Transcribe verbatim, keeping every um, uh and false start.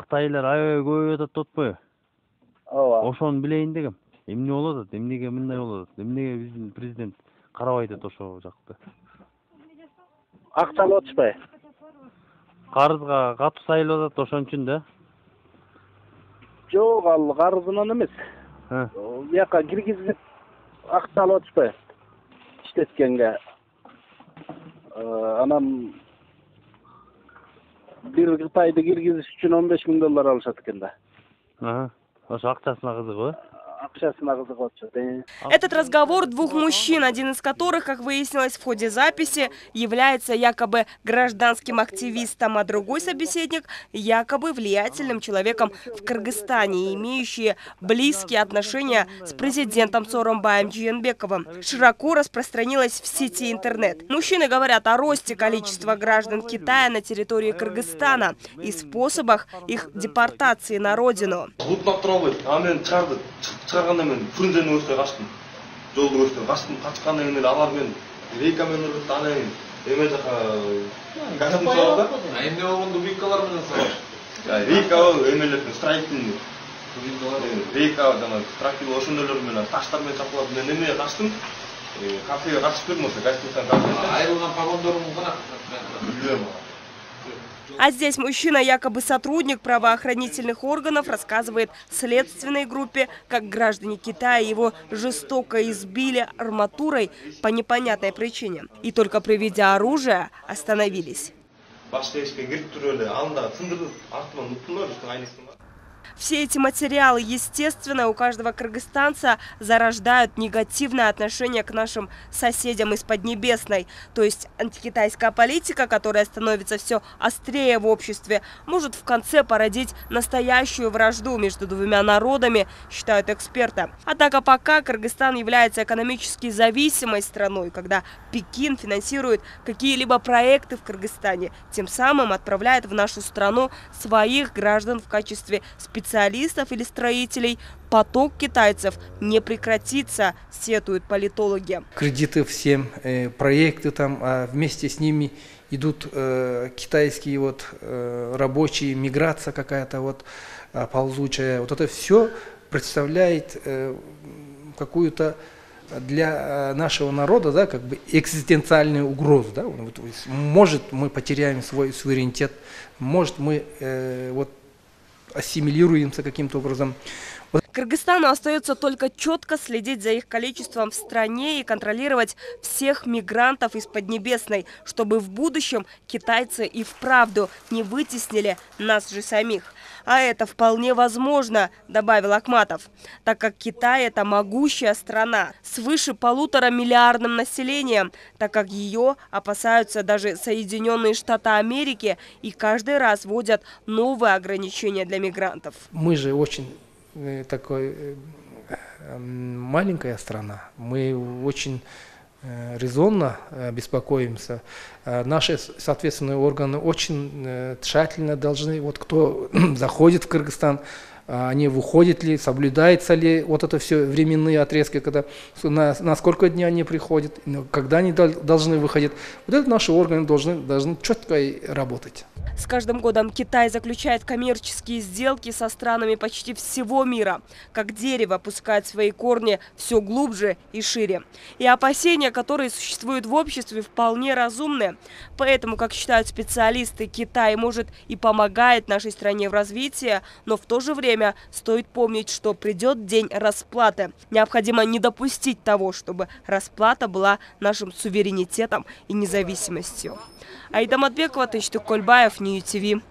Кытайлар аябай көп атат деп атпайбы? Ооба. Ошону билейин дегем. Эмне болуп атат? Эмнеге мындай болуп атат? Эмнеге биздин президент карабай атат ошол жакты? Акча алып атышпайбы? Карызга катуу сайылып атат ошон үчүн да. Жок, ал карызынан эмес. Бияка киргизип акча алып атышпайбы? Иштеткенге. Анан бир Кытайды киргизиш үчүн он беш миң доллар алышат экен да. Ага. Ошо акчасына кызыгып, Этот разговор двух мужчин, один из которых, как выяснилось в ходе записи, является якобы гражданским активистом, а другой собеседник якобы влиятельным человеком в Кыргызстане, имеющий близкие отношения с президентом Сооронбаем Жээнбековым. Широко распространилось в сети интернет. Мужчины говорят о росте количества граждан Китая на территории Кыргызстана и способах их депортации на родину. Чыгаргандан мен Фрунзени өстө качтым. Жолду өстө качтым. Качкандан кийин алар мен рейкамен үрүп анан эме жака газдын салды. А эмне болгондо рейкалар менен салат. Рейка эмелердин страйктин рейка жана страйктин ошондойлор менен таштар менен чапалат. Мен эмне качтым? Кафеге качып көрдүм ошо гостиницадан кафеге. Айрылган погондорум кана билем. А здесь мужчина, якобы сотрудник правоохранительных органов, рассказывает следственной группе, как граждане Китая его жестоко избили арматурой по непонятной причине. И только при виде оружия остановились. Все эти материалы, естественно, у каждого кыргызстанца зарождают негативное отношение к нашим соседям из Поднебесной. То есть антикитайская политика, которая становится все острее в обществе, может в конце породить настоящую вражду между двумя народами, считают эксперты. Однако пока Кыргызстан является экономически зависимой страной, когда Пекин финансирует какие-либо проекты в Кыргызстане, тем самым отправляет в нашу страну своих граждан в качестве специалистов. специалистов или строителей, поток китайцев не прекратится, сетуют политологи. Кредиты всем, э, проекты там, а вместе с ними идут э, китайские вот э, рабочие, миграция какая-то вот э, ползучая. Вот это все представляет э, какую-то для нашего народа, да, как бы экзистенциальную угрозу, да. Может, мы потеряем свой суверенитет, может, мы э, вот ассимилируемся каким-то образом. Кыргызстану остается только четко следить за их количеством в стране и контролировать всех мигрантов из Поднебесной, чтобы в будущем китайцы и вправду не вытеснили нас же самих. А это вполне возможно, добавил Ахматов, так как Китай – это могущая страна свыше полутора миллиардным населением, так как ее опасаются даже Соединенные Штаты Америки и каждый раз вводят новые ограничения для мигрантов. Мы же очень такой маленькая страна, мы очень резонно беспокоимся. Наши соответственные органы очень тщательно должны, вот кто заходит в Кыргызстан, они выходят ли, соблюдается ли вот это все временные отрезки, когда на, на сколько дней они приходят, когда они должны выходить. Вот это наши органы должны, должны четко работать. С каждым годом Китай заключает коммерческие сделки со странами почти всего мира. Как дерево пускает свои корни все глубже и шире. И опасения, которые существуют в обществе, вполне разумны. Поэтому, как считают специалисты, Китай может и помогает нашей стране в развитии, но в то же время стоит помнить, что придет день расплаты. Необходимо не допустить того, чтобы расплата была нашим суверенитетом и независимостью. Аида Матбекова, Тынчтык Кольбаев, Нью ТВ.